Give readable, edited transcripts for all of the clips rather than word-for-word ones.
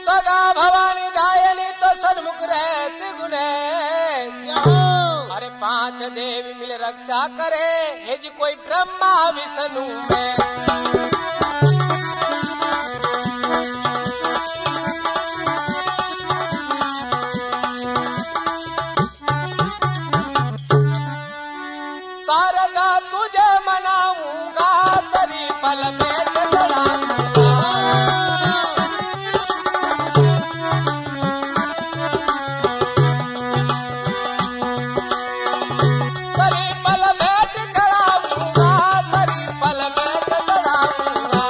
सदा भवानी दायनी तो सन्मुख रहते गुने। अरे 5 देवी मिल रक्षा करे, हे जी कोई ब्रह्मा विष्णु में। शारदा तुझे मनाऊंगा, सरी पल में टकराऊंगा। सरी पल में चढ़ाऊंगा, सरी पल में टकराऊंगा।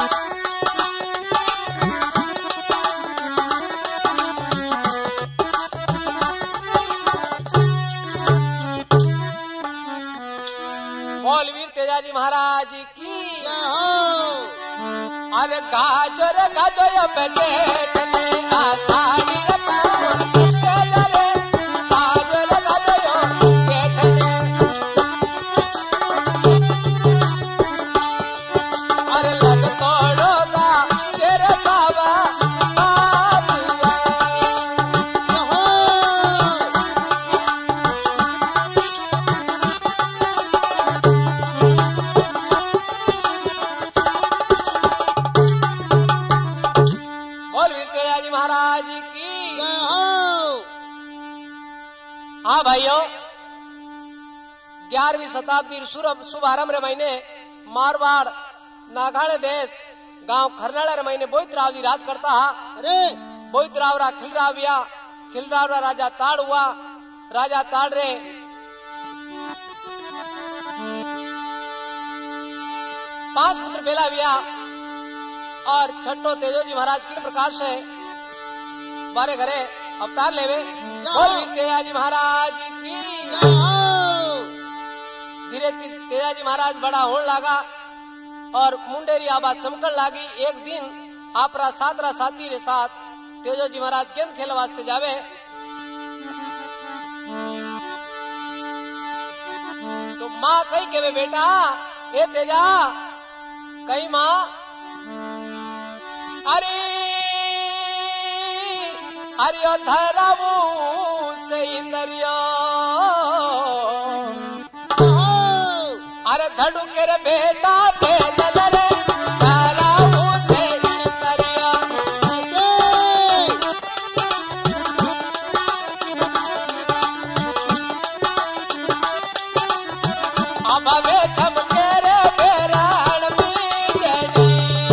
वीर तेजाजी महाराज की। अरे गाजो रे गाजो या बेटे आसानी तेजले गाजो रे गाजो यो बेटले। अरे लग तोड़ोगा तेरे सावा महाराज की। हाँ भाइयों, 11वीं शताब्दी शुभारंभ रे महीने मारवाड़ नागाड़े देश गांव खरनाड़ा रे महीने बोईतराव जी राज करता। अरे बोईतराव रा खिलराव रा राजा ताड़ हुआ। राजा ताड़ रे 5 पुत्र बेला बिया और छठो तेजोजी महाराज किन प्रकार से बारे घरे अवतार लेवे। बोल तेजाजी महाराज की। धीरे तेजाजी महाराज बड़ा होने लगा और मुंडेरी आबाद चमकन लागी। एक दिन आपरा सातरा साथी रे साथ तेजोजी महाराज गेंद खेल वास्ते जावे। तो माँ कही के बेटा ए तेजा कही माँ। अरे हरियो धरावू से इंदरियो। अरे धड़ू के रे बेटा भेजल रे धरावू से इंदरियो। अब वे चमके रे बेरान बीजेजी।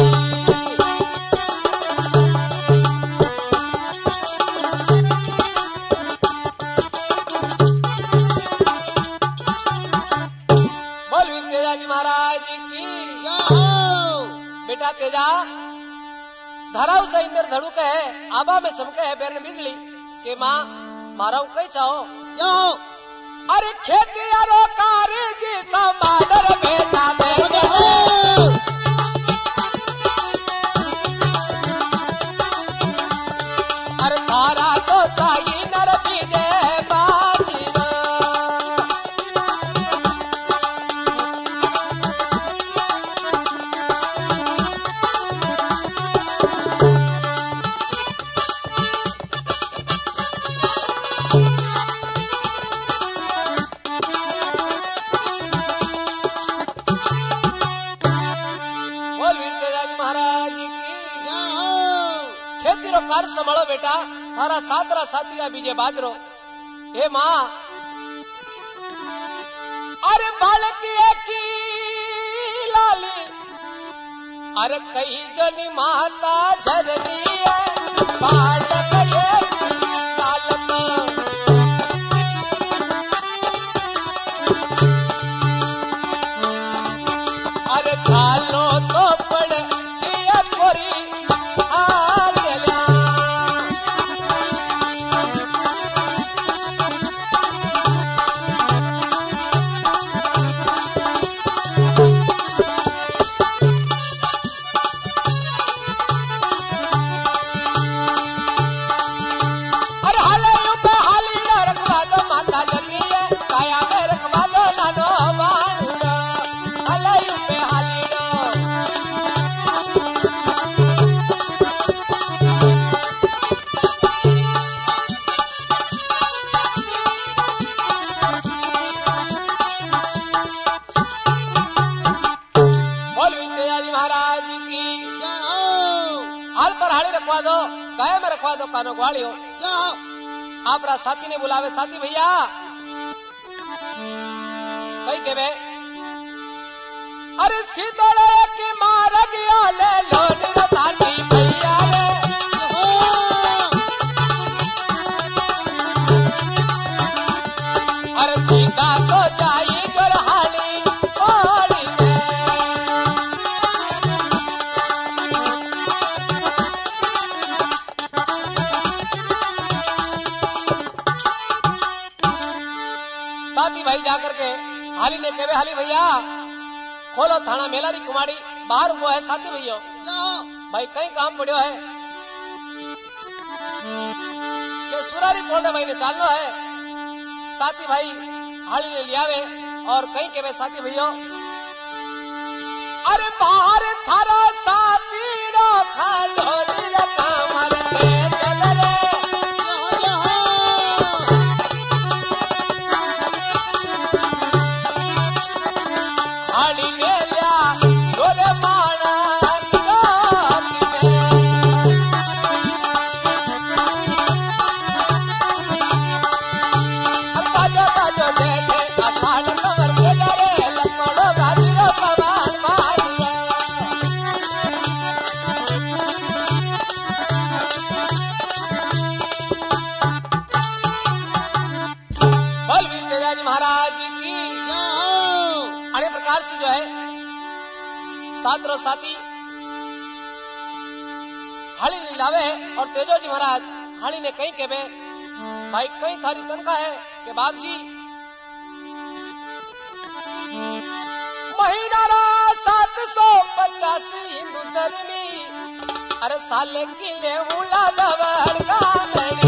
तेजाजी महाराज की। बेटा तेजा धराऊ से इंदर धड़ू के है, आबा में चमके है बेरन बिजली के माँ मारा कही चाहो। अरे खेती यारो कारी जी समाडर बेटा दे। अरे तारा तो सागी नर बीजे बाजी। कार संभालो बेटा, थारा सातरा साथीरा बीजे बादरो। हे माँ अरे बालक की लाली। अरे कही जो नी माता झरनी है बालक सालत। अरे झालो तो पड़े सिया कोरी हाल पर हाली रखवा दो, गाय में रखवा दो कानो ग्वालियो। आप रा साथी ने बुलावे, साथी भैया कई के बे अरे सीतोड़े की मार गया ले लो निरा साथी भैया रे। अरे सीता तो जाई जोरहाली ओड़ी में। साथी भाई जाकर के हाली ने कहे हाली भैया खोलो थाना मेलारी कुमारी बाहर वो है। साथी भैया भाई कई काम पड़ो है कि सुरारी बोलने भाई ने चालनो है। साथी भाई हाली ने लियावे और कहीं के साथी भैया अरे बाहर थारा साथी रो खाडोरी रे कामर के चल रे। हाली ने लिया गोरे माना चौकी में। ताजो ताजो देखे आषाढ़ कमर के जरे लखनऊ गाजीरो सवार मारिया। बलवीर तेजाजी महाराज की अनेक प्रकार से जो है सातरो साथी हाली ने लावे और तेजो जी महाराज हाली ने कहीं के बे भाई कहीं थारी तनखा है कि बाप जी महीना 750 हिंदू धर्मी अरे साले किले उला दवर का मेरी।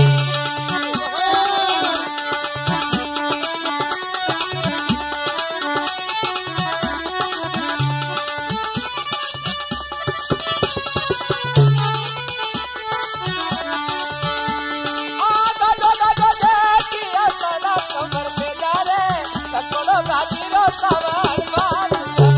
कमर पे जारे लखनऊ गाजीरो सवार मारिया।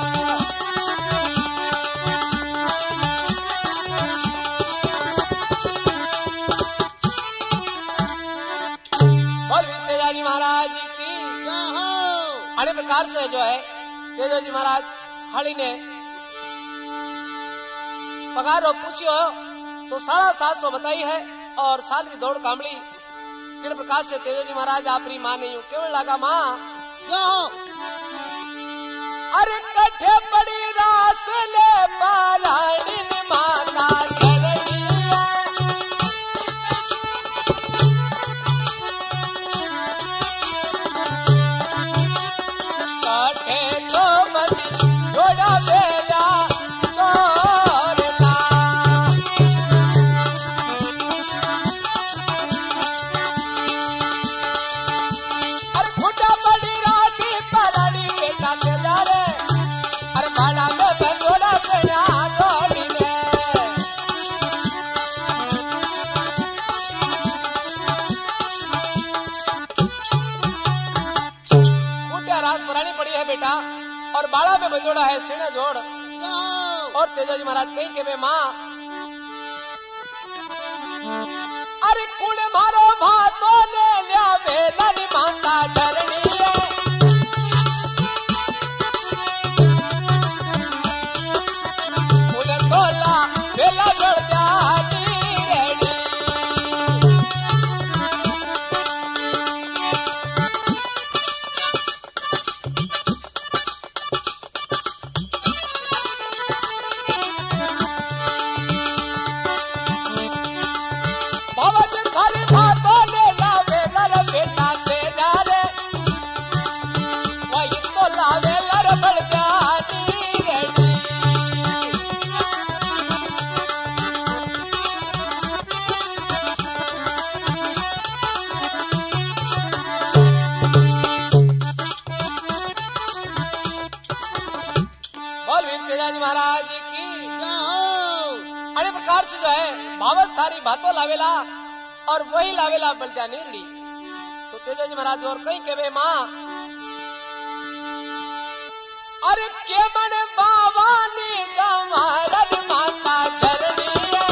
बलवीर तेजाजी महाराज की अनेक प्रकार से जो है तेजो जी महाराज हाली ने पगार पूछियो तो 750 बताई है और साल की दौड़ कामली किन प्रकार से तेजो जी महाराज आपरी मां नहीं हूं केवल लगा मां अरे कठे बड़ी रास ले पारायणी माता चरनी कठे तो बदी जोड़ा बेला चोरना। अरे खुटा बड़ी राशि परानी बेटा के जारे अरे बाड़ा में बंजोड़ा से ना जोड़ी में। रास परानी पड़ी है बेटा और बाड़ा में बंजोड़ा है सीने जोड़। और तेजो जी महाराज कहीं के बे मां अरे कुण मारो भातो ने लिया बेलानी माता झरनी है। कुण तोला बेला जोड़ता रेडी। बाबा थारी भातो ले लावे लर बेटा से जारे वही तो लावे लर बड़ता रेडी। बलवीर तेजाजी महाराज की अनेक प्रकार से जो है भावस थारी भातो लावेला और वही लावेला बलजा नीरड़ी। तो तेजो जी महाराज और कहीं के बे मां अरे के मन बाबा ने जमारन माता झरनी है।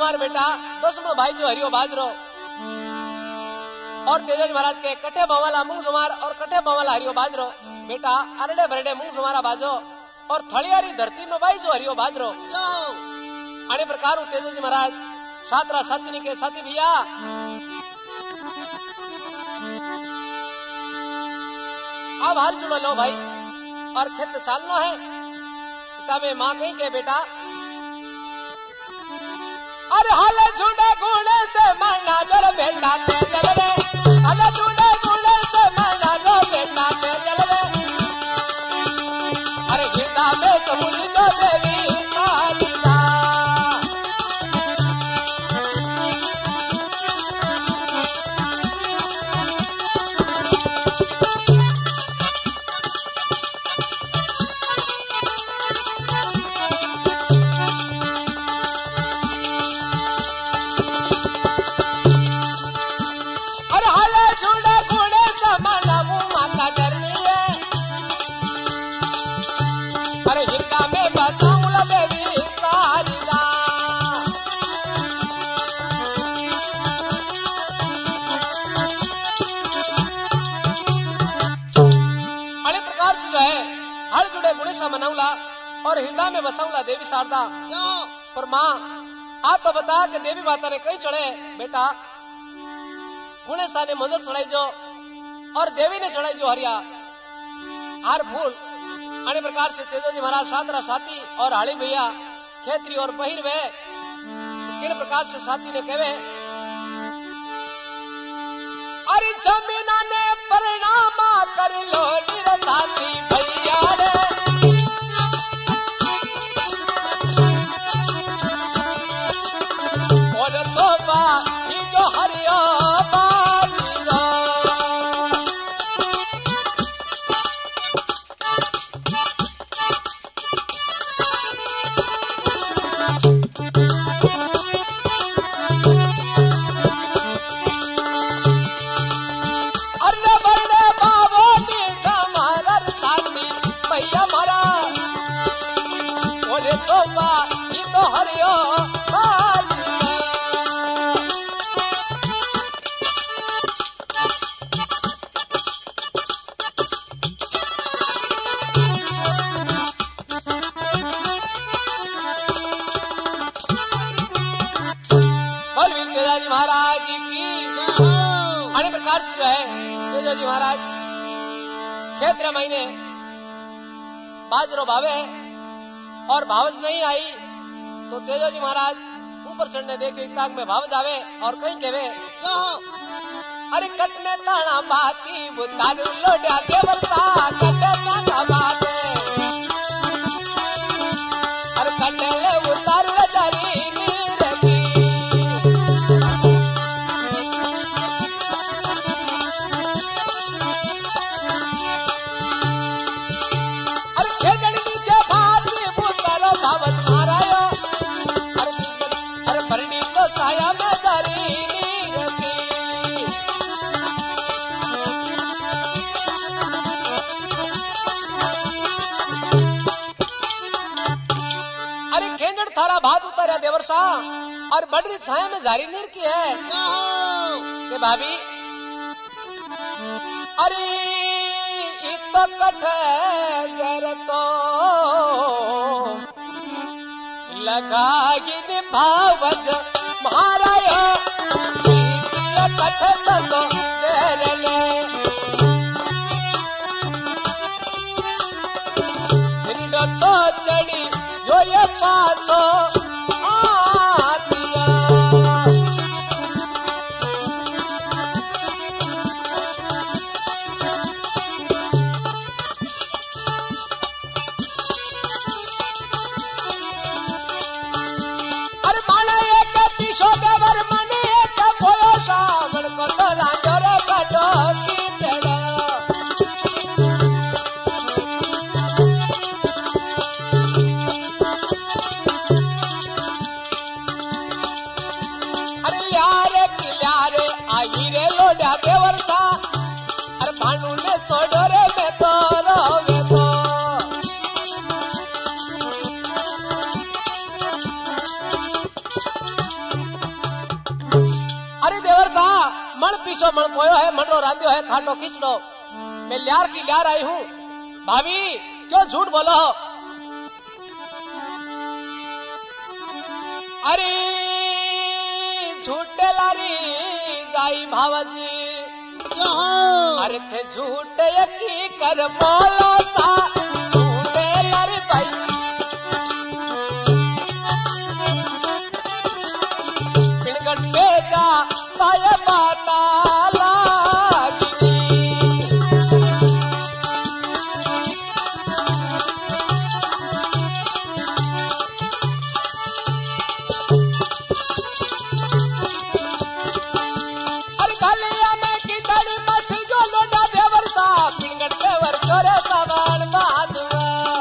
हमारे बेटा 10वां भाई जो हरियो बाजरो और तेजोजी महाराज के कटे बवाला मूंग सुमार और कटे बवाला हरियो बाजरो बेटा अरडे भरडे मूंग सुमारा बाजो और थलियारी धरती में भाई जो हरियो बाजरो अने प्रकार तेजोजी महाराज सातरा साथी के साथी भैया अब हाल जुड़ो लो भाई और खेत चालना है तबे माँ कहीं के बेटा अरे हाले झुंडे गुड़े से मना जल बेटा के जल रे हाले झुंडे गुड़े से मना जो बेटा के जल रे अरे गीता में समुद्र जो देवी सारिदा मनौला और हिंदा में बसाऊला देवी शारदा पर माँ आप तो बता कि देवी माता ने कहीं चढ़े बेटा गुणे साने मोदक चढ़ाई जो और देवी ने चढ़ाई जो हरिया हार फूल अने प्रकार से तेजोजी महाराज सातरा साथी और हाली भैया खेतरी और बहिर वे किन प्रकार से साथी ने कहे अरे जमीना ने परिणाम कर लो निर साथी भैया रे ये जो हरियो बाजीरो अरे बड़े बाबो की जमानर साथी भैया मारा बोले तो ये तो हरियो महाराज की अने प्रकार से जो है तेजोजी महाराज खेत्र महीने बाजरो भावे है और भावज नहीं आई तो तेजोजी महाराज ऊपर चढ़ने देखे ताक में भाव जावे और कहीं कहवे अरे कटने ताना बाती बुतारू लोड्या देवरसा कटे ताना बाते अरे कटे ले उतारू रजारी नीरती थारा भात उतारा देवरसा और बड़ी छाया में जारी नीर की है के भाभी अरे इतो कठे कर तो लगागी निभावज महाराया कठे तो तेरे ले तो चढ़ी यो ये पाछो आतिया अरे माना एक पीछो देवर मने एक बोयो सामण को तो राजोरे काटो की तेड़ा देवरसा अरे भानु ने छोड़ो रे मैं तो रोवे तो किसो मन पोयो है, मनरो रांधियो है खाटो खिचड़ो। मैं ल्यार की ल्यार आई हूँ। भाभी क्यों झूठ बोलो हो? अरे झूठे लारी जाई भावजी, अरे थे झूठे यकी कर बोलो सा, झूठे लारी भाई पिणगट पे जा ताय बाता लागी। अरे गलिया में किचड़ी मछली जो लोटा देवर सा, पिणगट पे वर चोरे सामान बादुआ।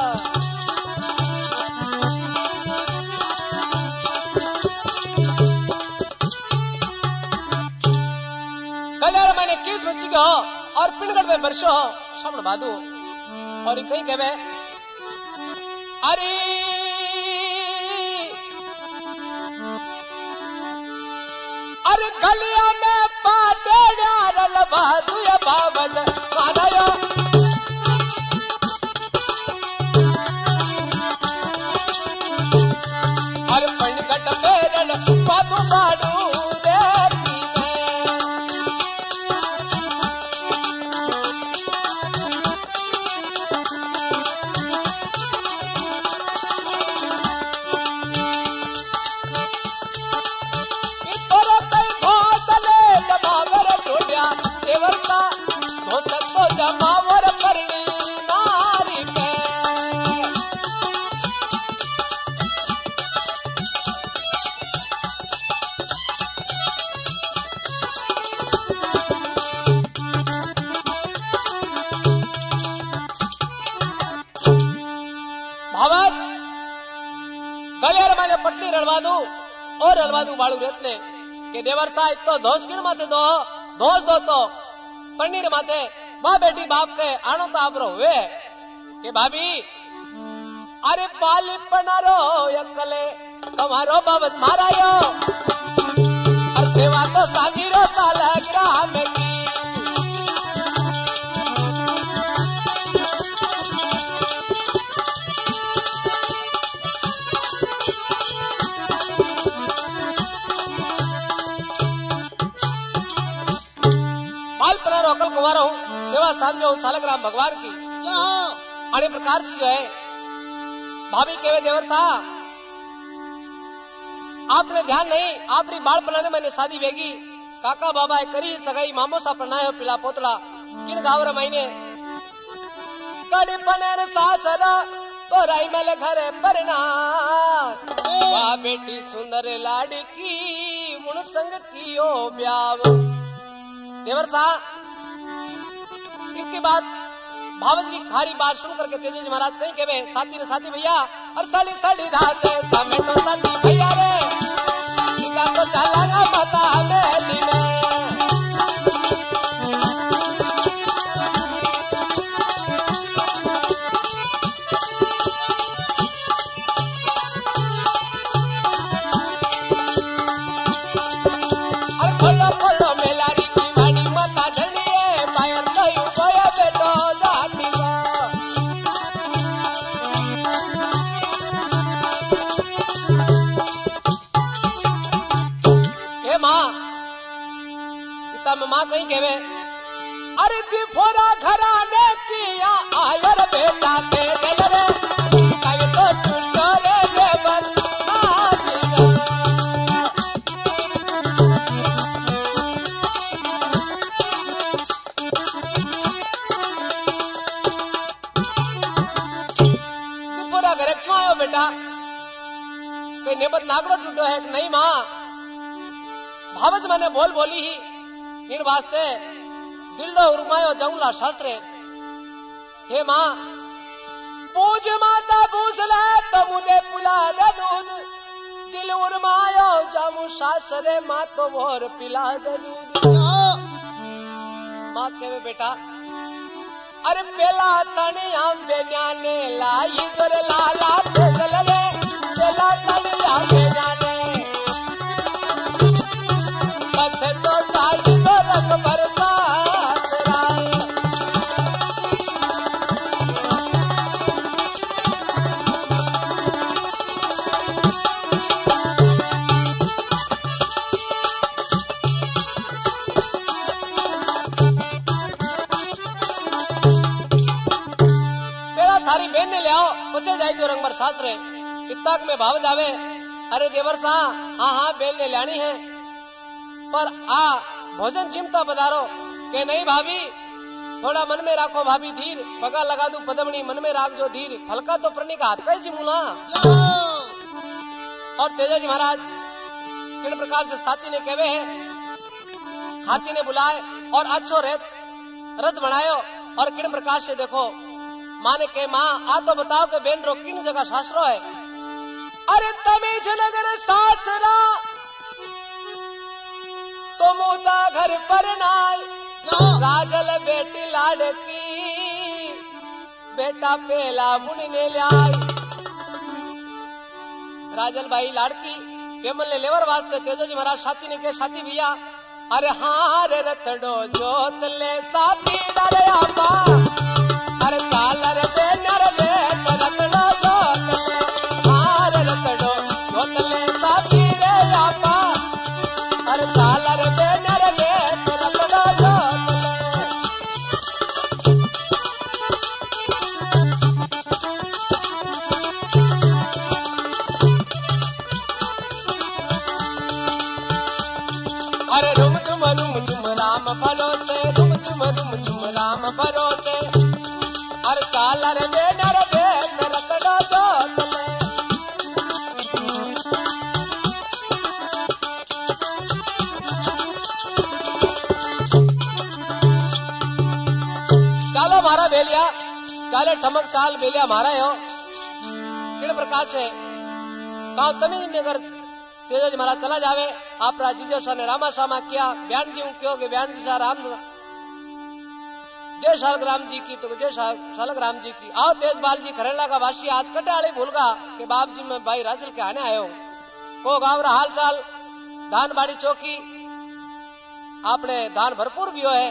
मैंने किस बच्ची के हो और पिणगढ़ में बरसो हो श्रवण बादू और कहीं कहे अरे अरे गलिया में पाटे रल बादू या बाबज मारायो। अरे पिणगढ़ में रल बादू बाडू तो जमावर करनी नारी पे। भावत गलियार मैंने पट्टी रलवा दू और रलवा दू बाड़ू रेतने के देवर साहब तो धोस किन माथे दो धोस दो तो पन्नीर माथे माँ बेटी बाप के आनो ताबरो हुए के भाभी अरे पाली पनारो यकले तुम्हारो बाबस मारायो और सेवा तो साजीरो साल ग्राम की। अकल कुमार हूँ सेवा साध हूँ सालग्राम भगवान की अने प्रकार से जो है भाभी केवे देवर साहब आपने ध्यान नहीं आपरी बाल पलाने मैंने शादी वेगी काका बाबा करी सगाई मामो सा प्रणाय पिला पोतला किन गावर महीने कड़ी पनेर सासरा तो राई मेले घरे परना वाह बेटी सुंदर लाड़ी की मुन संग कियो ब्याव। देवर साहब इनके बाद भावजी खारी बात सुन करके तेजी महाराज कहीं के साथी ने साथी भैया और साली साली रात है समेटो साथी भैया रे इनका तो चलाना पता बेली में। और खोलो खोलो मेलारी की वाड़ी माता जलिए पायर कयू कोया बेटो जाटी हे माँ पिता में माँ कहीं कहवे अरे दी फोरा घराने किया आयर बेटा के दिल रे कई तो चुचोरे देवर घरे क्यों आयो बेटा कई नेबर नागरो टूटो है नहीं माँ भावज मैंने बोल बोली ही इन वास्ते दिल्लो उर्मायो जाऊंला शास्त्रे। हे माँ पूज माता पूज ले तो मुझे पुला दे दूध दिल उर्मायो जामू शास्त्रे माँ तो भोर पिला दे दूध। माँ के बेटा अरे पेला तनिया बेन्याने लाई जोरे लाला भेजल रे पेला तनिया बेन्याने बचे तो जाई जो रंग पचे जाई जो रंग बरसास रे इतक में भाव जावे अरे देवर सा हाँ हाँ बेल ने लानी है पर आ भोजन चिमता पधारो के नहीं भाभी थोड़ा मन में राखो भाभी धीर पगा लगा दू पदमणी मन में राख जो धीर फलका तो प्रणी का हाथ का ही चिमूला। और तेजाजी महाराज किन प्रकार से साथी ने कहवे है हाथी ने बुलाए और अच्छो रथ बनायो और किन प्रकार से देखो माँ ने कहे माँ आ तो बताओ कि बेन रो किन जगह शास्त्रो है। अरे तमेज नगर सासरा तो मुदा घर पर नाय राजल बेटी लाडकी बेटा पेला बुनी ने लाई। राजल भाई लाड़की पेमल ने लेवर वास्ते तेजोजी महाराज साथी ने कहे साथी भैया अरे हाँ रे रतड़ो जोत ले साथी डरे आपा अरे चाल रे बेनर दे रतड़ो जोत ले हाँ रे रतड़ो जोत ले साथी रे आपा अरे चाल रे बेनर दे रतड़ो जोत ले। अरे रुम झुम राम भरोसे रुम झुम राम भरोसे अरे चाल रे बेनर दे रतड़ो जोत ले। चालो मारा बेलिया चाले ठमक चाल बेलिया मारा हो किन प्रकार से कहा तमी नगर तेजाजी महाराज चला जावे आपरा जीजो सा ने रामा सामा किया बयान जी क्यों के बयान जी सा राम जय शालक राम जी की तो जय शालक राम जी की। आओ तेजपाल जी खरेला का वासी आज कटाले भूलगा के बाप जी में भाई राजल के आने आयो को गाँव हाल चाल धान बाड़ी चौकी आपने धान भरपूर भी हो है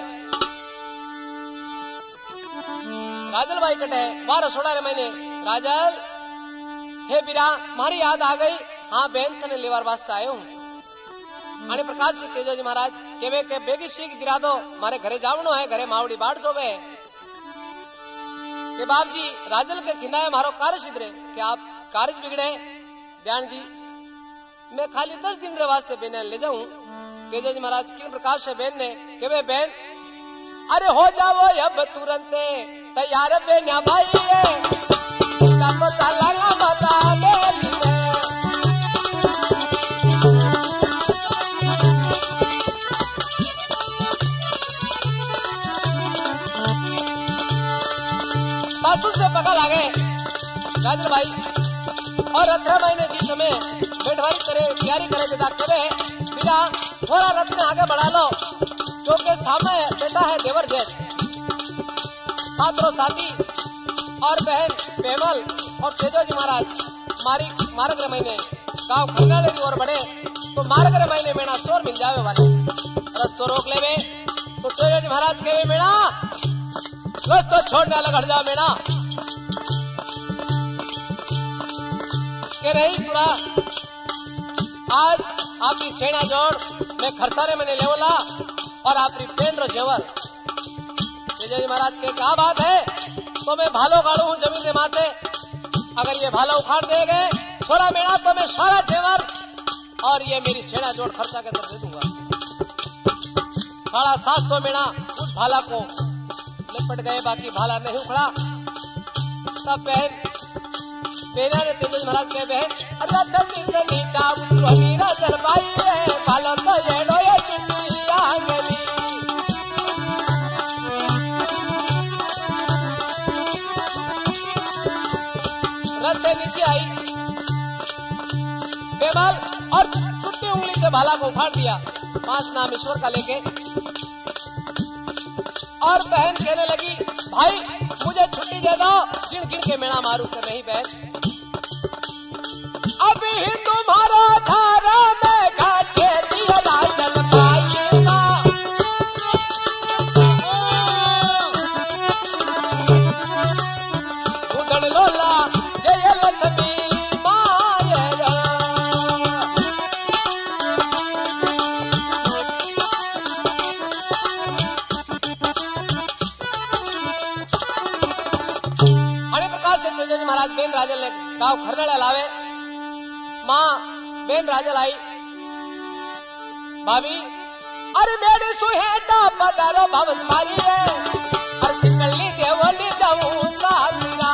राजल भाई कटे 12-16 महीने राजल हे बिरा मारी याद आ गई हाँ बेन थने लेवार वास्ते आयो हूँ आने प्रकाश से तेजोजी महाराज केवे के बेगी सीख गिरा दो मारे घरे जावनो है घरे मावड़ी बाढ़ जोवे के बाप जी राजल के खिंडाए मारो कार्य सिद्धरे कि आप कार्य बिगड़े बयान जी मैं खाली 10 दिन रे वास्ते बेन ले जाऊं। तेजोजी महाराज किन प्रकार से बेन ने केवे बेन अरे हो जाओ अब तुरंत तैयार बेन्या भाई तो चलाना बता बेली बासु से पकड़ आ गए राजल भाई और 18 महीने जिस समय बेटवारी करे तैयारी करे जदा करे बिना थोड़ा रथ में आगे बढ़ा लो जो के सामने बेटा है देवर जेठ छात्रों साथी और बहन पेमल और तेजोजी महाराज मारक महीने गाँव खंगा लेनी और बढ़े तो मारक महीने मेना शोर मिल जावे वाले रथ तो रोक लेवे तो तेजोजी महाराज कहे मेना बस तो छोड़ने अलग हट जाओ मेना के रही सुना आज आपकी छेना जोड़ मैं खरसारे मैंने लेवला और आपकी पेन रो जेवर तेजोजी महाराज के क्या बात है तो मैं भालो गाड़ू हूँ जमीन के माथे अगर ये भाला उखाड़ देंगे छोड़ा मेरा तो मैं सारा जेवर और ये मेरी छेना जोड़ खर्चा के अंदर दे दूंगा। 750 मेना उस भाला को लिपट गए बाकी भाला नहीं उखड़ा। तब बेना ने तेजोजी महाराज के बहन अरे धरती से नीचा उतरो नीरा चल पाई है भालो तो ये डोया चुटी आंगली रथ से नीचे आई बेमाल और छुट्टी उंगली से भाला को उखाड़ दिया 5 नाम ईश्वर का लेके और बहन कहने लगी भाई मुझे छुट्टी दे दो गिन गिन के मेणा मारू कर नहीं बहन अभी ही तुम्हारा धारा में घाटे दिया चल पाए सा उदड़ लोला जय लक्ष्मी तेजोजी महाराज बेन राजल ने गाँव खरनेला लावे। माँ बेन राजल आई, भाभी अरे मेरी सुहेटा पधारो भवस मारी है, अरे सिंगली देवली जाऊं सासरा।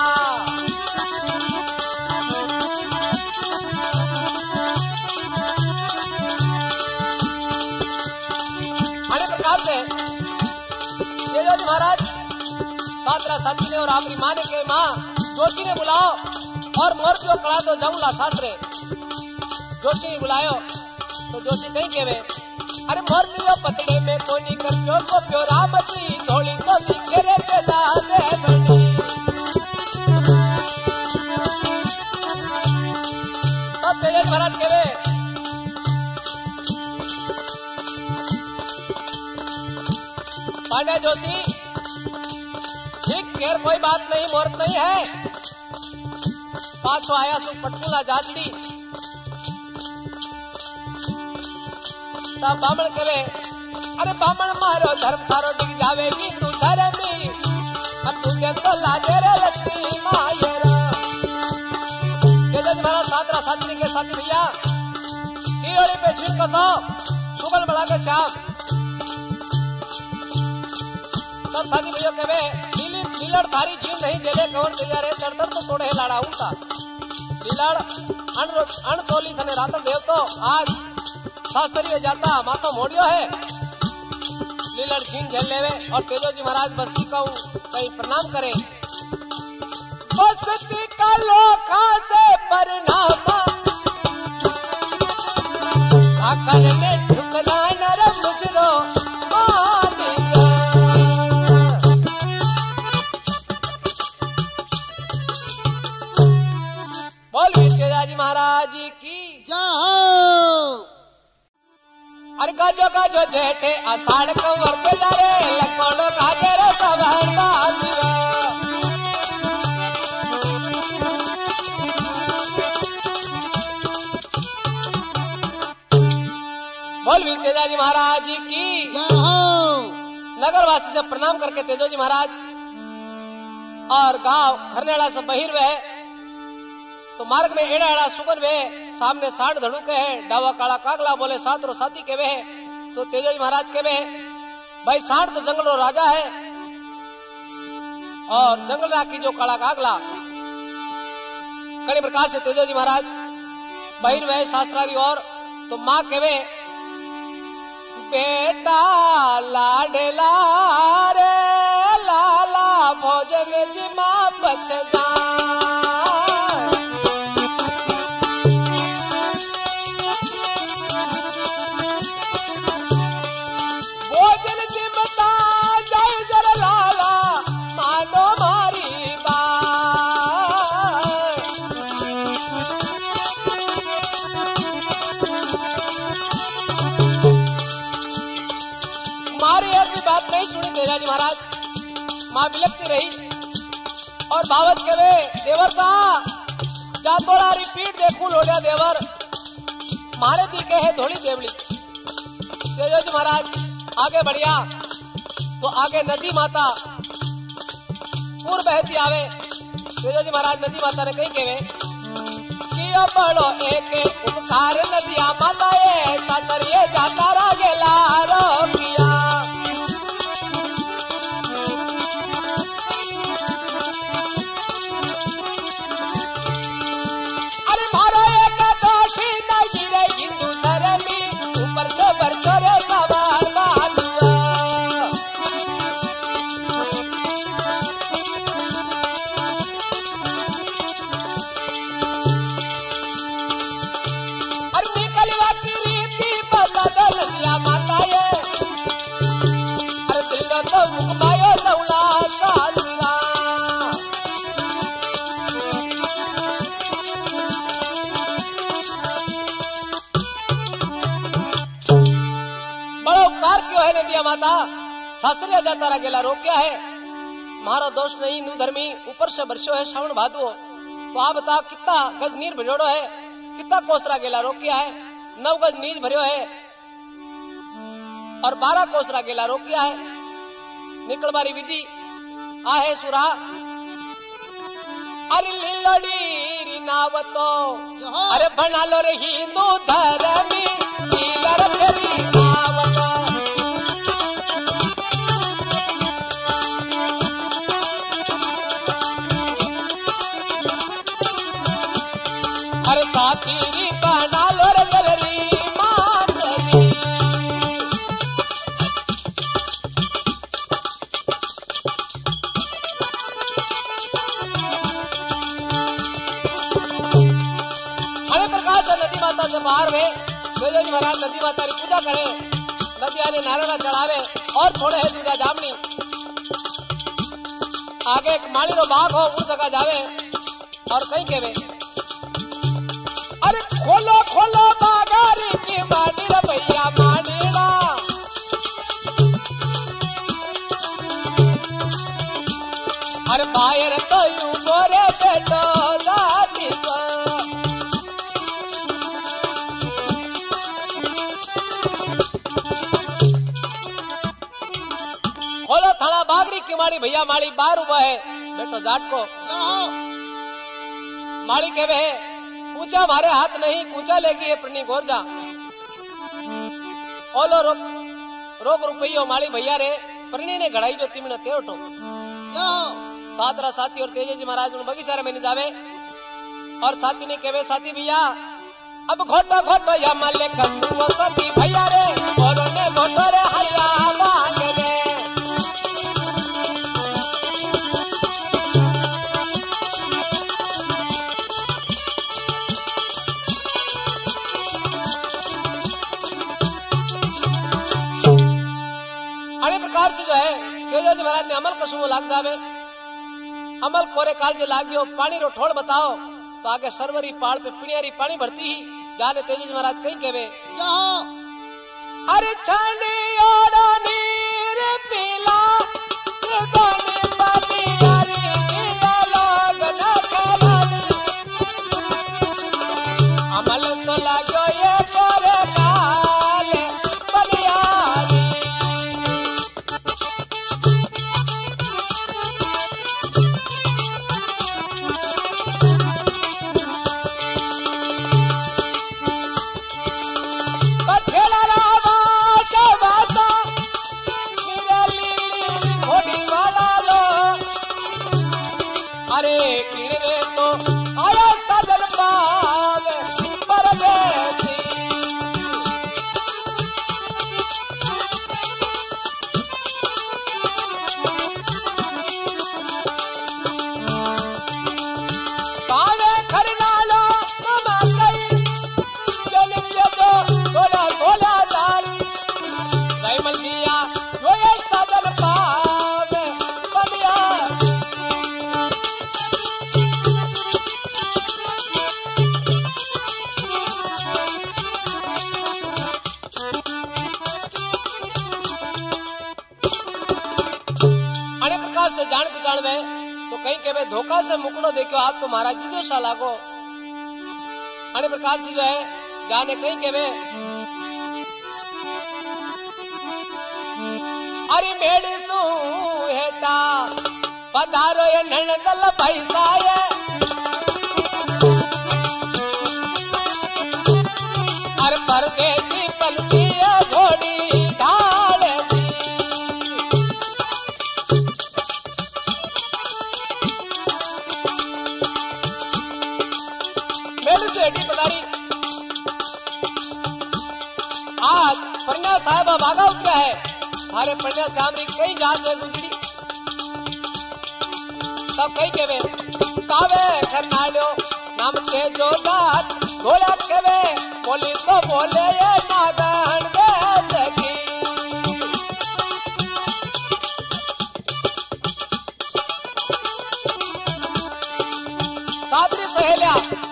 अनेक प्रकार से तेजोजी महाराज सातरा साथी ने और अपनी माँ ने कहे, माँ जोशी ने बुलाओ और मोर जो कड़ा तो जाऊंगा शास्त्रे। जोशी ने बुलायो तो जोशी कहीं केवे, अरे मोर दियो पतड़े में कोनी कर को प्यो राम जी धोली तो दिखे रे तेजा दे बंडी। तब तेजोजी महाराज केवे, पांडे जोशी ठीक केर कोई बात नहीं, मोर्त नहीं है। पाछो आया सु पटकुला जाजड़ी। तब बामण कहे, अरे बामण मारो धर्म थारो डिग जावेगी तू धर्मी, अब तुझे तो लाजे रे लगती मायरा। तेजोजी महाराज सातरा साथी के साथी भैया ईड़ी पे छीन कसो सुगल बढ़ा के श्याम। तब साथी भैया कहे, लीलड़ थारी झील नहीं जेले कवर तैयार है, चढ़तर तो तोड़े लाड़ा उठा। लीलड़ अनतोली थने रातर देव तो आज सासरिये जाता मातो मोड़ियो है। लीलड़ झील झेल लेवे और तेजोजी महाराज बस्ती को कहीं प्रणाम करे। बस्ती का लोखा से परिणाम करने ठुकरा नरम मुझरो तेजाजी महाराज की जय। अरे गाजो गाजो जेठे आषाढ़ कंवर के जारे लखोड़ो गाजे रे सवार बाजिया। बोल वीर तेजाजी महाराज की जय। नगरवासी से प्रणाम करके तेजोजी महाराज और गांव खरनेला से बहिर्वे तो मार्ग में एड़ा एड़ा सुगन वे सामने साठ धड़ू के है। डावा काला कागला बोले सातरो साथी के वे तो तेजोजी महाराज के वे, भाई साठ तो जंगल रो राजा है और जंगल राखी जो काला कागला। कड़ी प्रकार से तेजोजी महाराज बहिर वे शास्त्रारी और तो माँ के वे, बेटा लाडेला रे लाला भोजन जी माँ बच जा। तेजाजी महाराज माँ बिलकती रही और भावत के वे, देवर साहब जा थोड़ा रिपीट देखूं लोलिया देवर मारे दी के है धोली देवली। तेजोजी महाराज आगे बढ़िया तो आगे नदी माता पूर्व बहती आवे। तेजोजी महाराज नदी माता ने कही केवे कि बड़ो एक उपकार नदिया माता ये सासरिये जाता रागेला रोकिया। माता शास्त्रीय जाता रहा गेला रोक क्या है, मारो दोष नहीं हिंदू धर्मी ऊपर से बरसो है श्रावण भादो। तो आप बता कितना गज नीर भरियोड़ो है, कितना कोसरा गेला रोक क्या है, 9 गज नीज भरियो है और 12 कोसरा गेला रोक क्या है। निकल बारी विधि आ है सुरा अरे लीलड़ी नावतो अरे बना लो रे हिंदू धर्मी लीलर फेरी नावतो अरे साथी बना लो रे गलरी माचरी नदी माता से बाहर में तेजस्वी महाराज नदी माता की पूजा करे, नदिया ने नारायण चढ़ावे और छोड़े है दूजा जामनी। आगे एक माली रो बाग हो उस जगह जावे और कहीं केवे अरे खोलो खोलो बागारी की बाड़ी रे भैया मालीड़ा अरे बाहर तो यूं गोरे बेटो जाती को खोलो थाना बागरी की माड़ी भैया माड़ी बाहर हुआ है बेटो जाट को माड़ी केवे ऊंचा मारे हाथ नहीं कूचा लेगी प्रणी गोर जा ओलो रोक रुपयो माड़ी भैया रे प्रणी ने घड़ाई जो तिमने ते उठो सातरा साथी और तेजस्वी महाराज बगीचा में जावे और साथी ने केवे साथी भैया अब घोटो घोटो या मल्ले कसुओ सती भैया रे और ने घोटो रे हरिया मांगने प्रकार से जो है तेजस्वी महाराज ने अमल कसुओ लाग जावे अमल कोरे काल जे लाग्यो पानी रो ठोड़ बताओ तो आगे सरवरी पाड़ पे पिणियारी पानी भरती ही जाने तेजस्वी महाराज कहीं केवे अरे छानी ओड़ा नीर पीला ये दोनी पिणियारी की लोग न खावाली अमल तो लाग्यो ये कोरे काल पिणियारी अरे किणरे तो आया सजन पावे परदेसी पावे खरनालो नमा कई जो नित्य जो गोला गोला जान राइमल दिया जो ये सजन पावे बलिया से जान पहचान में तो कहीं के धोखा से मुकड़ो देखो आप तो महाराज जी जो सा लागो अन्य प्रकार से जो है जाने कहीं के अरे मेड़ी सू हेटा पधारो ये नंदल पैसा है अरे परदेसी पंछी घोड़ी ढाल पधारी आज पन्या साहब भागा उतरा है हमारे पन्या श्यामरी कई जात है गुजरी सब कई केवे कावे खरनाल्यो नाम के जो जात गोला केवे बोली तो बोले ये नागण देश की सादरी सहेलिया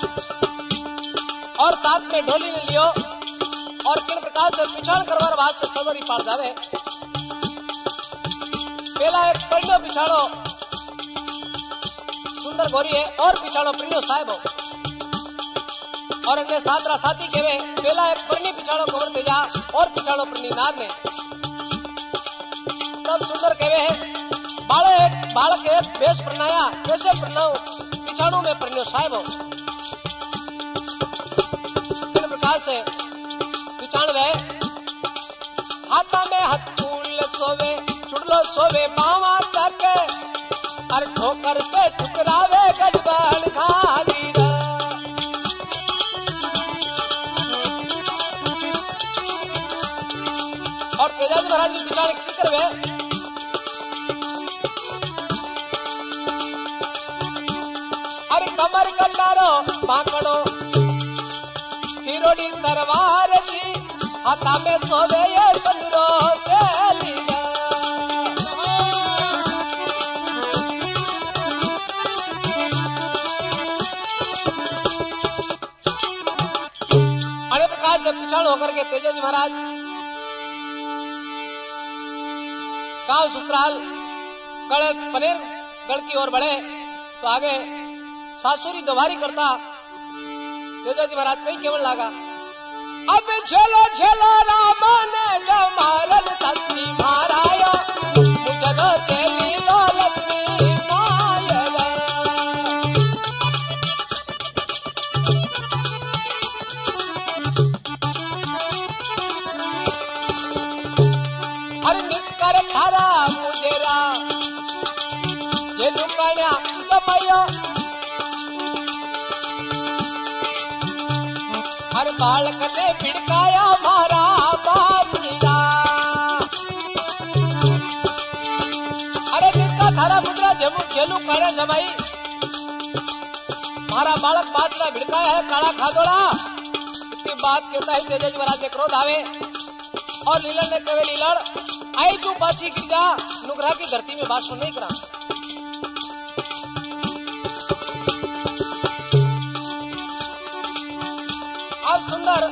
और साथ में ढोली ने लियो और किन प्रकार से पिछाड़ करवार बात से सरवरी पाड़ जावे पहला एक परिणो पिछाड़ो सुंदर गोरी है और पिछाड़ो परिणो साहेब हो और अगले सातरा साथी केवे पहला एक परिणी पिछाड़ो कुंवर तेजा और पिछाड़ो परिणी नार ने तब सुंदर केवे है बालक एक वेश प्रणाया कैसे प्रणाऊ पिछाड़ू में परन्यो साहेब इन प्रकार से पिछाड़ वे हाथा में हथूल सोवे चुड़लो सोवे बावा तक अरे ठोकर से ठुकरावे गजबन खाली और तेजाजी महाराज की पिछाड़ की करवे अरे कमर कटारो पाकड़ो सिरोड़ी तरवार जी हाथा में सोवे ये संदरो से लीला अरे प्रकार से पिछाड़ होकर के तेजाजी महाराज गांव ससुराल गढ़ पनेर गढ़ की ओर बढ़े तो आगे सासुरी दोबारी करता तेजाजी महाराज कहीं केवल लागा अब झेलो झेलो राम ने जमारन सती मारायो मुझनो चली लो लक्ष्मी मायवा अरे निकर थारा मुझेरा ये दुकान्या कमायो हर बालक ने भिड़काया मारा बापीड़ा अरे निका थारा मुद्रा जमू जेलू काले जमाई मारा बालक बात ना भिड़काया है काला खादोड़ा इसकी बात कहता ही तेजाजी महाराज ने क्रोध आवे और लीलन ने कहे लीलन आई तू पाछी गिर जा नुग्रह की धरती में बात सुन नहीं करा अब सुंदर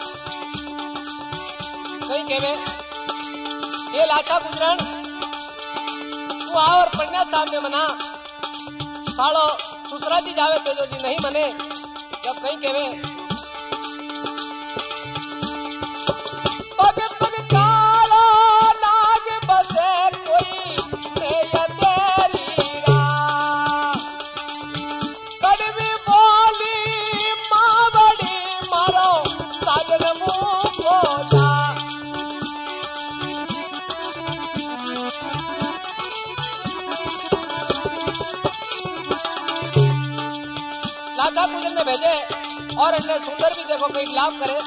कहीं कहवे ये लाचा गुजरण तू आ और पन्या सामने मना सालो सुसरा जी जावे तेजो जी नहीं मने जब कहीं कहवे पग पग कालो नाग बसे कोई मेया तेरी राह कड़वी बोली माँ बड़ी मारो साजन मुँह बोला लाचा पूजन ने भेजे और अन्य सुंदर भी देखो कोई लाभ करे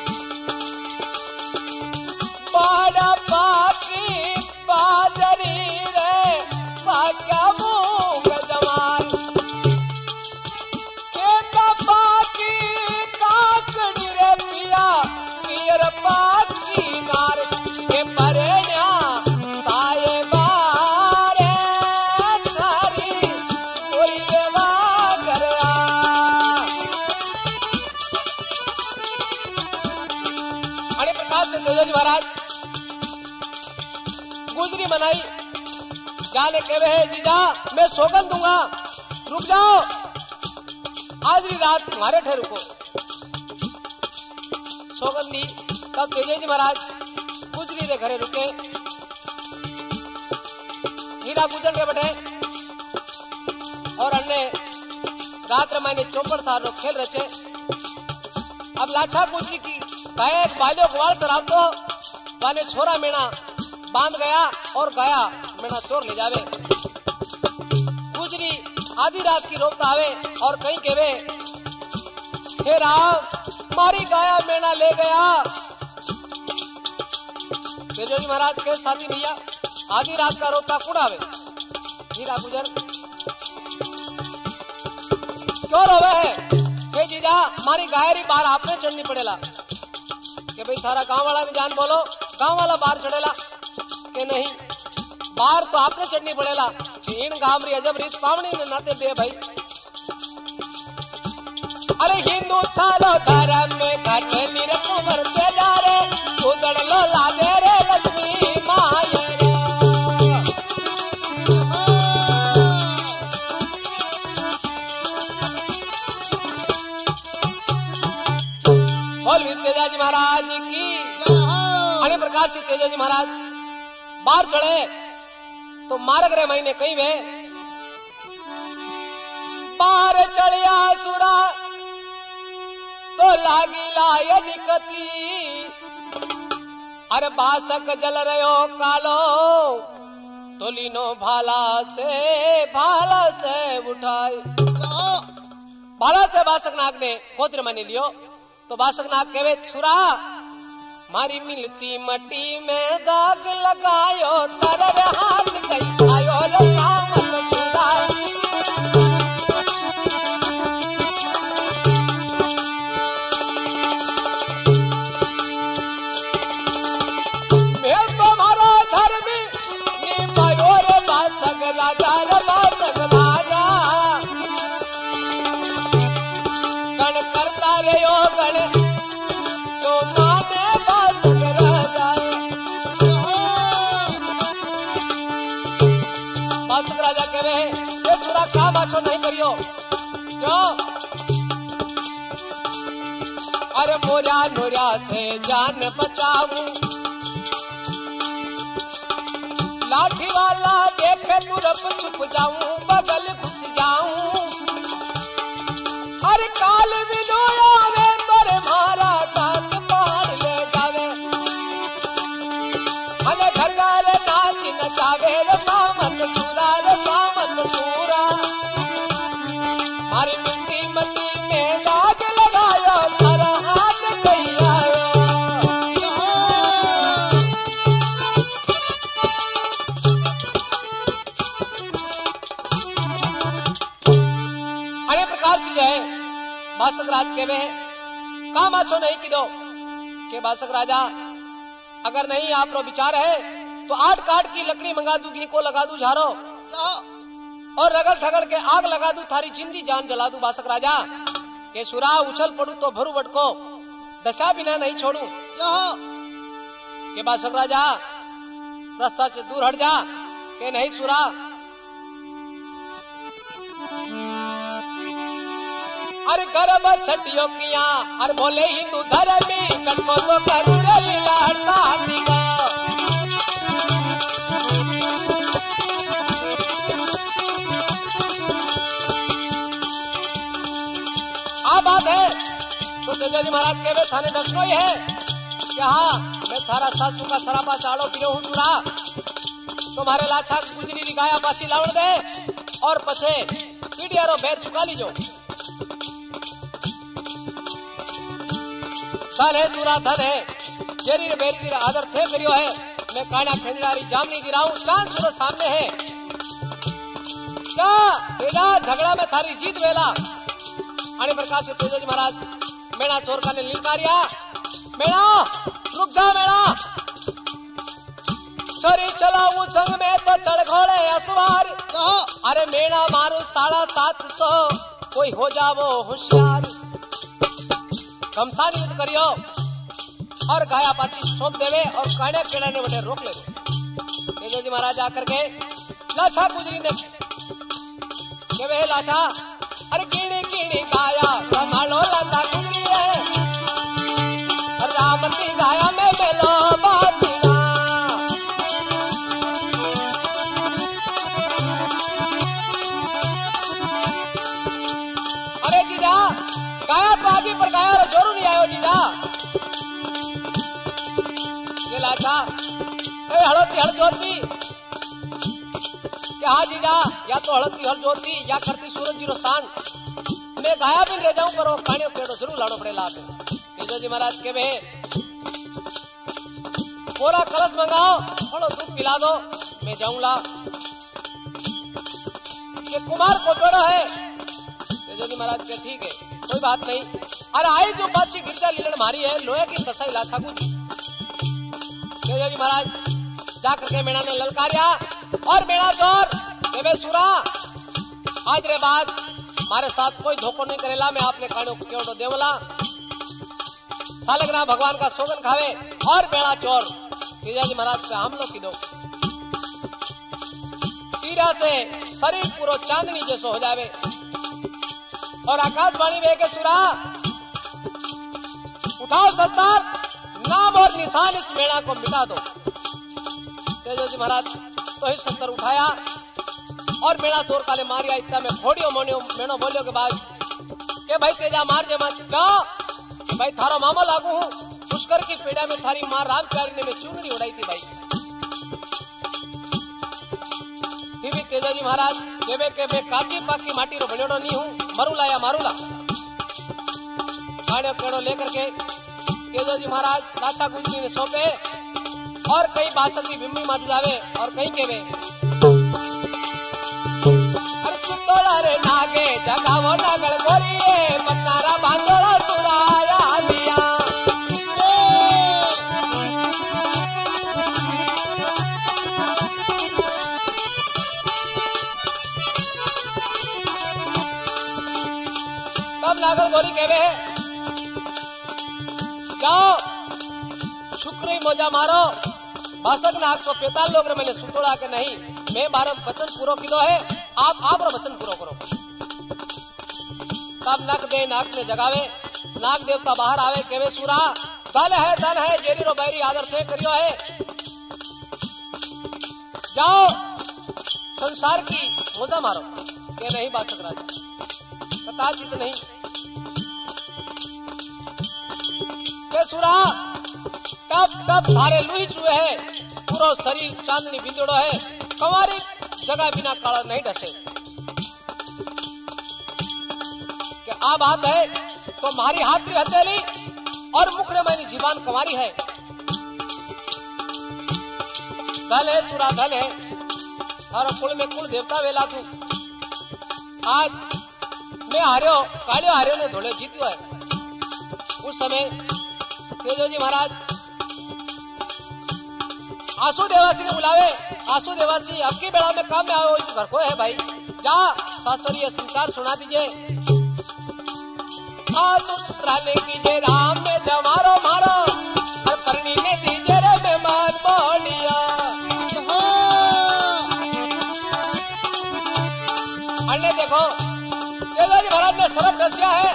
बड़ा पाकी बाजरी रे पाक्या मुँह जवान केता पाकी काकड़ी रे पिया पियर पाकी नार के परेण्या साये बारे नारी कोई वागरा अरे प्रकाश से तेजाजी महाराज गुजरी मनाई जाने कहे है जीजा मैं सौगन दूंगा रुक जाओ आधी रात तुम्हारे ठहर रुको सौगन दी तब तेजाजी महाराज गुजरी रे घरे रुके हीरा गुजर रे बटे और अन्य रात रमायने चौपड़ सार रो खेल रचे अब लाछा गुजरी की गाय बालियों ग्वाल शराब तो बाने छोरा मेना बांध गया और गया मेना चोर ले जावे गुजरी आधी रात की रोकता आवे और कहीं केवे हे राम मारी गाया मेना ले गया तेजोजी महाराज के साथी भैया आधी रात का रोकता कुड़ावे हीरा गुजर क्यों रोवे है हे जीजा मारी गायरी बाहर आपने चढ़नी पड़ेला कि भाई थारा गांव वाला ने जान बोलो गांव वाला बाहर चढ़ेला के नहीं बाहर तो आपने चढ़नी पड़ेला इन गामरी अजब रीत पावनी ने नाते बे भाई अरे हिंदू थारो धर्म में घटे नीर कुंवर से जा रे उदड़ लो लागे रे लक्ष्मी माये बोल तेजाजी महाराज की अन्य प्रकार से तेजाजी महाराज बाहर चढ़े तो मार्ग रे महीने कहीं वे बार चढ़िया सुरा तो लागी लाय दिखती, अरे बासक जल रयो कालो तो लीनो भाला से उठाए। भाला से बासक नाग ने गोत्र मानी लियो तो बासक नाग कहे सुरा मारी मिलती मट्टी में दाग लगायो तरर हाथ गई आयो रसामत सुरा। मैं तुम्हारा धर्मी निभायो रे बासक राजा रे बासक राजा, गण करता रे यो गण तो माने बासक राजा। बासक राजा कहे ये सुरा काम अच्छो नहीं करियो क्यों, अरे मोरिया नोरिया से जान बचाऊं, लाठी वाला देखे तुरंत छुप जाऊं बगल घुस जाऊं, हर काल विनोया वे तोरे मारा टांग पहाड़ ले जावे, हने घर घर नाच नचावे रसामत सूरा, हमारी मिट्टी मट्टी में दाग लगायो थारा हाथ कहीं आयो। अरे प्रकार से जो है बासक राज के में काम अच्छो नहीं की दो के बासक राजा अगर नहीं आप रो विचार है तो 8 काट की लकड़ी मंगा दू, घी को लगा दू झारो और रगड़ ठगड़ के आग लगा दू, थारी जिंदी जान जला दू बासक राजा के सुरा उछल पड़ू तो भरू बटको दशा बिना नहीं छोड़ू के बासक राजा रास्ता से दूर हट जा के नहीं सुरा। अरे गर्भ छटियो किया अरे बोले हिंदू धर्मी कटको तो करू रे लीला शादी का, आ बात है तो तेजाजी महाराज के वे थाने डसनो ही है कि हाँ मैं थारा सासू का सरापा चाड़ो पियो हूँ सुरा, तुम्हारे लाछा गुजरी दिखाया पाछी लावण दे और पछे पीडियारो बैर चुका लीजो। धल है सुरा धल है जेरी रे बेरी रे आदर थे करियो है, मैं काना खेजड़ारी जामनी गिराऊं चांद सूरज सामने है, क्या तेजा झगड़ा में थारी जीत वेला। अने प्रकार से तेजाजी महाराज मेणा चोर का ने लीलकारिया मेणा रुक जा मेणा, छोरी चलाऊं संग में तो चढ़ घोड़े असवार, अरे मेणा मारू 750 कोई हो जावो होशियार, घमसान युद्ध करियो और गाया पाछी सौंप देवे और काने केड़ा ने वटे रोक ले। तेजाजी महाराज आकर के लाछा गुजरी ने केवे लाछा अरे कीड़ी कीड़ी गाया संभालो लाछा गुजरी है, रामती गाया में बेलो बाजीना, अरे जीजा गाया तो आगे पर गाया और जोरू नहीं आयो जीजा। ये लाछा हड़ती हड़ जोती कि हाँ जीजा या तो हड़ती हड़ जोती या करती सूरज जीरो शान, मैं गाया भी रह जाऊं पर वो कानियों पेड़ो जरूर लाड़ो पड़े लाते। तेजाजी महाराज के वे पूरा कलश मंगाओ थोड़ा दूध पिला दो मैं जाऊंगा, ये कुमार को पेड़ो है। तेजाजी महाराज के ठीक है कोई बात नहीं, अरे आई जो बादशाह गिरजा लीलड़ मारी है लोहे की तसाई लाछा गुज। तेजाजी महाराज जाकर के मेणा ने ललकारिया और मेणा चोर के सुरा आज रे बाद हमारे साथ कोई धोखो नहीं करेला, मैं आपने कानों क्यों देवला सालग्राम भगवान का सोगन खावे और मेणा चोर तेजाजी महाराज पे हमलो की दो, तीरा से शरीर पूरा चांदनी जैसो हो जावे और आकाशवाणी में के सुरा उठाओ सरदार नाम और निशान इस मेणा को मिटा दो। तेजाजी महाराज तो ही 70 उठाया और मेरा चोर काले मारिया इतना में फोड़ियो मोनियो मेनो बोलियो के बाद के भाई तेजा मार जे मत क्या भाई थारा मामा लागू हूँ पुष्कर की पेड़ा में थारी माँ रामचारी ने मैं चूनरी उड़ाई थी भाई। फिर भी तेजाजी महाराज केवे के मैं काची पाकी माटी रो बनेड़ो नहीं हूँ मरूला या मारूला काड़ो केड़ो लेकर के तेजाजी महाराज लाचा गुजरी ने सौंपे और कई बासंती बिम्बी मात जावे और कई केवे अरे सुतोड़ा रे नागे जगावो नागल गोरी पन्नारा बांधोड़ा सुराया मिया तब नागल गोरी केवे जाओ शुक्र मोजा मारो भाषक नाग को 45 लोग मैंने सुतोड़ा के नहीं मैं 12 वचन पूरा किलो है आप वचन पूरा करो। तब नाग दे नाग ने जगावे नाग देवता बाहर आवे केवे सूरा दल है जेरी रो बैरी आदर से करियो है जाओ संसार की मोजा मारो के नहीं भाषक राजा कथाचित नहीं के सूरा टप धारे लुही चुए है पूरा शरीर चांदनी बिंदुड़ो है कंवारी जगह बिना काला नहीं डसे कि आ बात है तो मारी हाथरी हथेली और मुखरे मैंने जीवान कंवारी है धल है सूरा धल है थारा कुल में कुल देवता वेला तू आज मैं हार्यो कालियो हार्यो ने धोले जीत्यो है। उस समय तेजोजी महाराज आंसू देवासी ने बुलावे आंसू देवासी अब की बेड़ा में काम में आओ घर को है भाई जा सासुरी संसार सुना दीजिए आंसू ससुराले कीजिए राम में जमारो मारो और परनी ने दीजिए रे मेहमान बोलिया अन्य देखो तेजाजी महाराज ने सरफ रसिया है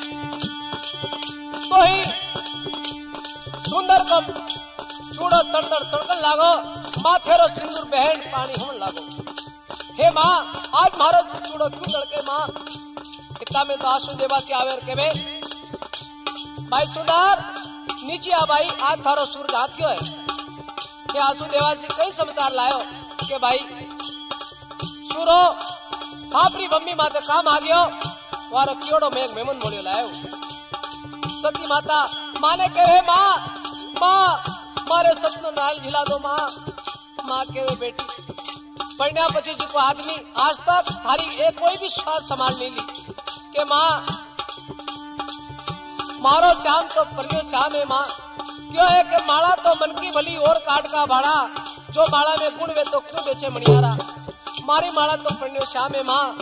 तो ही सुंदर कम चूड़ो तड़कन लागो माथेरो सिंदूर बहन पानी हम लागो हे माँ आज मारो चूड़ो क्यों तड़के माँ इतना में तो आंसू देवासी आवे के बे भाई सुंदर नीचे आ भाई आज थारो सूरज हाथ क्यों है के आंसू देवासी कई समाचार लायो के भाई सूरो सापरी बम्मी माते काम आ गयो वारो क्योड़ो में एक मेमन बोलियो लायो सती माता माने के हे माँ मारे सपनों नाल झिला दो माँ के वे बेटी पढ़ने पची जी को आदमी आज तक थारी एक कोई भी स्वाद संभाल नहीं ली के माँ मारो श्याम तो परियो श्याम है माँ क्यों है कि माला तो मन की भली और काट का भाड़ा जो माला में गुण वे तो क्यों बेचे मणियारा मारी माला तो परियो श्याम है माँ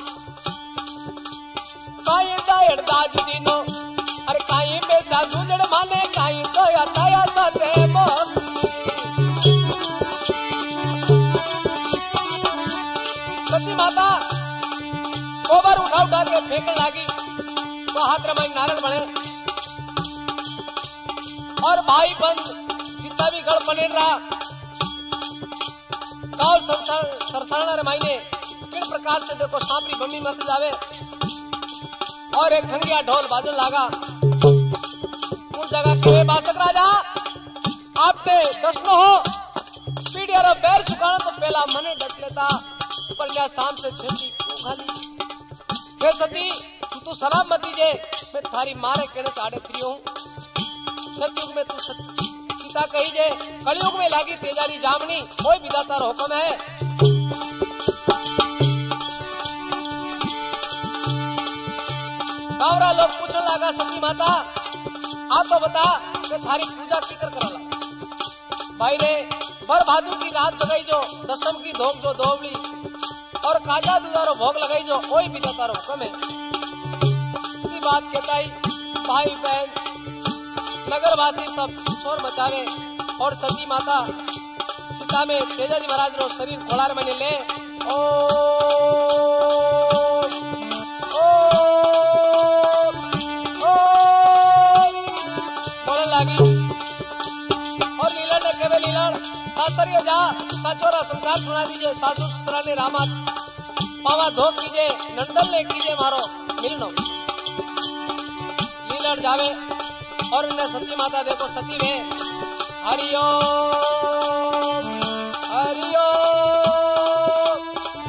दाज दिनो अरे काई में साधु जड़ माने काई तो या साथे मोन सती माता गोबर उठा के फेंकने लगी तो हाथ रमाई नारल बने और भाई बंद जितना भी गढ़ पनेर रहा गाँव सरसाना रमाई ने किन प्रकार से देखो सांपरी बम्मी मत जावे और एक ढंगिया ढोल बाजू लागा उस जगह के बासक राजा आपने दसनो हो पीढ़िया रो पैर सुखाना तो पहला मने डट लेता पर क्या शाम से छेती खाली हे सती तू सलामती जे मैं थारी मारे कहने से आड़े प्रिय हूँ सतयुग में तू सीता कही जे कलयुग में लागी तेजारी जामनी कोई विधाता रो हुक्म है गावरा लोग पूछने लगा सती माता आ तो बता कि थारी पूजा किकर कराला भाई ने भर भादु की रात जगाई जो दसम की धोक जो दोवली और काजा दुधारो भोग लगाई जो कोई भी देता रहो कमे इसी बात कहताई भाई बहन नगरवासी सब शोर मचावे और सती माता सीता में तेजाजी महाराज रो शरीर खोलार मने ले ओ लागी और लीला ने केवल लीला सासरियो जा साचोरा संसार सुना दीजिए सासू ससुरा ने रामा पावा धो कीजे नंदल ने कीजे मारो मिलनो। लीलड़ जावे और उन्हें सती माता देखो सती में हरिओम हरिओम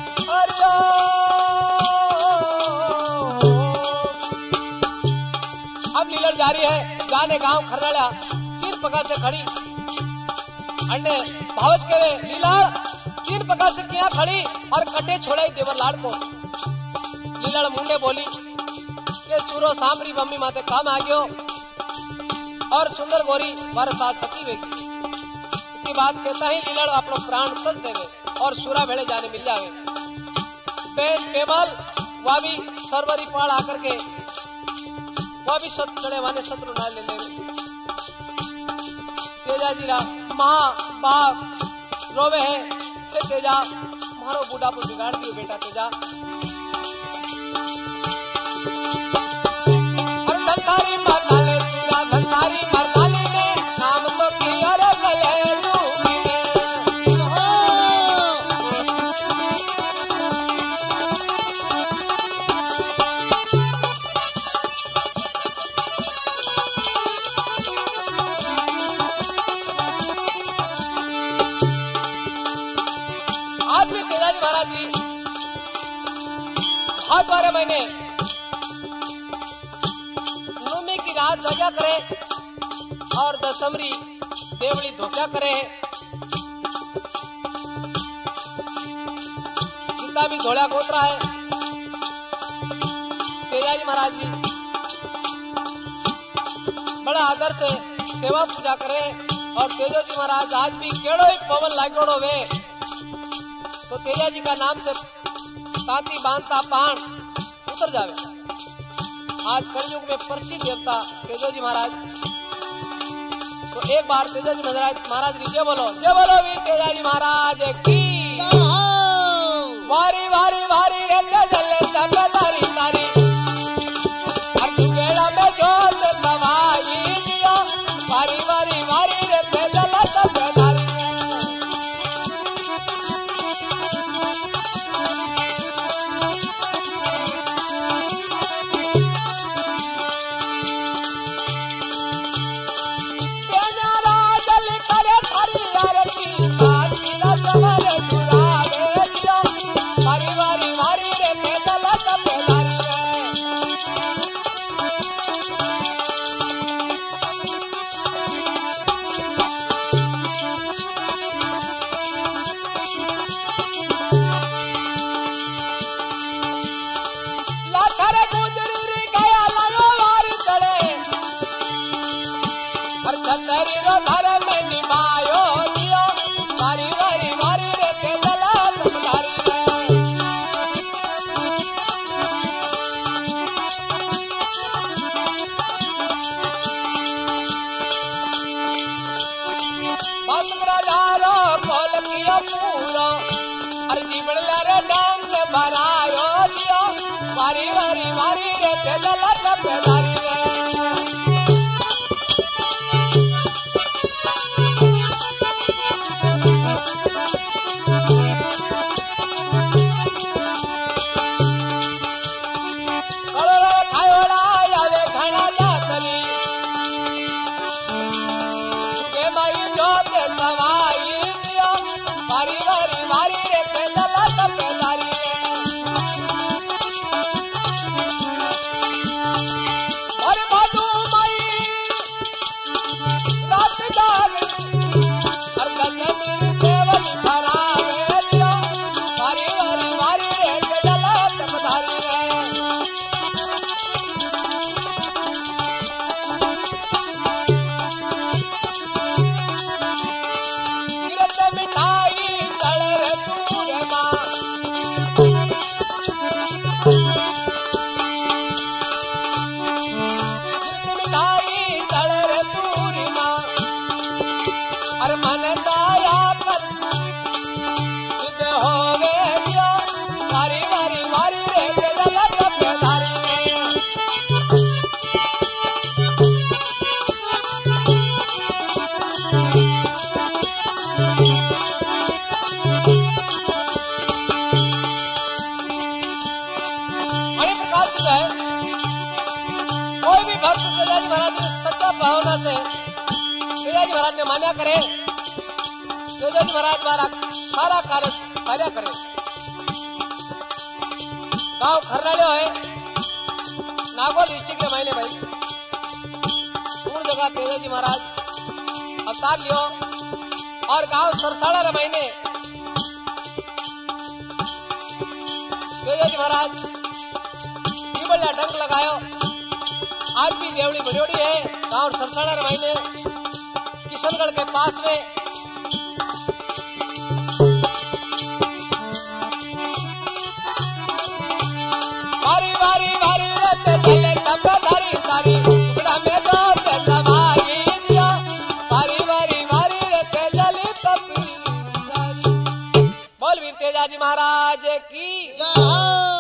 हरिओम। अब लीलड़ जारी है जाने गांव खरड़ा तीन पका से खड़ी अन्य भावच के वे लीलड़ तीन पका से किया खड़ी और कटे छोड़ाई देवर लाड़ को। लीलड़ मुंडे बोली के सूरो सांबरी मम्मी माते काम आ गयो और सुंदर गोरी मारे साथ सती वेगी। इतनी बात कहता ही लीलड़ अपनो प्राण तज देवे और सूरा भेड़े जाने मिल जावे। बेन पेमल वह भी सरवरी पाड़ आकर के वह भी सत चढ़े वाने शत्रु ना ले लेवे। तेजा जी रा माँ बाप रोवे है के तेजा मारो बूढ़ा को बिगाड़ दियो बेटा तेजा। अरे धंधारी मरनाले सूरा धंधारी मरनाले ने नाम तो किया रे गले डूबी में। आज भी तेजाजी महाराज जी बहुत बारे महीने नवमी की रात जगा करे और दशमरी देवली धोखा करे। जितना भी धोड़ा गोत्रा है तेजाजी महाराज जी बड़ा आदर से सेवा पूजा करे। और तेजो जी महाराज आज भी केड़ो ही पवन लागोड़ो वे तो तेजा जी का नाम से तांती बांधता पान उतर जावे। आज कलयुग में प्रसिद्ध देवता तेजो जी महाराज तो एक बार तेजो जी महाराज जी जय बोलो वीर तेजा जी महाराज की। वारी वारी वारी रे तेजले सब तारी तारी अर्जुगेड़ा में जोत सवाई दियो। वारी वारी वारी रे तेजले सब तारी अरे जीवन रे डांग भरायो दियो। वारी वारी वारी रे तेजला कपेदारी रे कलोरा खायोला आवे घना जातरी के माई जोते सवाई दियो। वारी वारी वारी रे तेजला कपेदारी रे अरे भादू माई रात जागे हर कसे मेरी देवली भरावे दियो। वारी वारी वारी रे तेजला कपेदारी रे मिठाई चढ़ रे सूर्य माँ मिठाई चढ़ रे सूर्य माँ अरे मन दया कर सिद्ध होवे दियो। वारी वारी वारी रे तेजला कपेदारी रे भक्त तेजाजी महाराज की सच्चा भावना से तेजाजी महाराज ने मान्या करे, तेजाजी महाराज द्वारा सारा कार्य कार्य करे। गांव खरनालियो है नागौर डिस्ट्रिक्ट के महीने भाई दूर जगह तेजाजी महाराज अवतार लियो और गांव सरसाड़ा रे महीने तेजाजी महाराज जीवलिया डंक लगायो। आज भी देवड़ी बड़ोड़ी है गांव सरसाड़ा रे महीने किशनगढ़ के पास में। भारी भारी भारी रहते चले तब धारी तारी टुकड़ा में दो पैसा भागी दिया। भारी भारी भारी रहते चले तब बोल वीर तेजाजी महाराज की जय।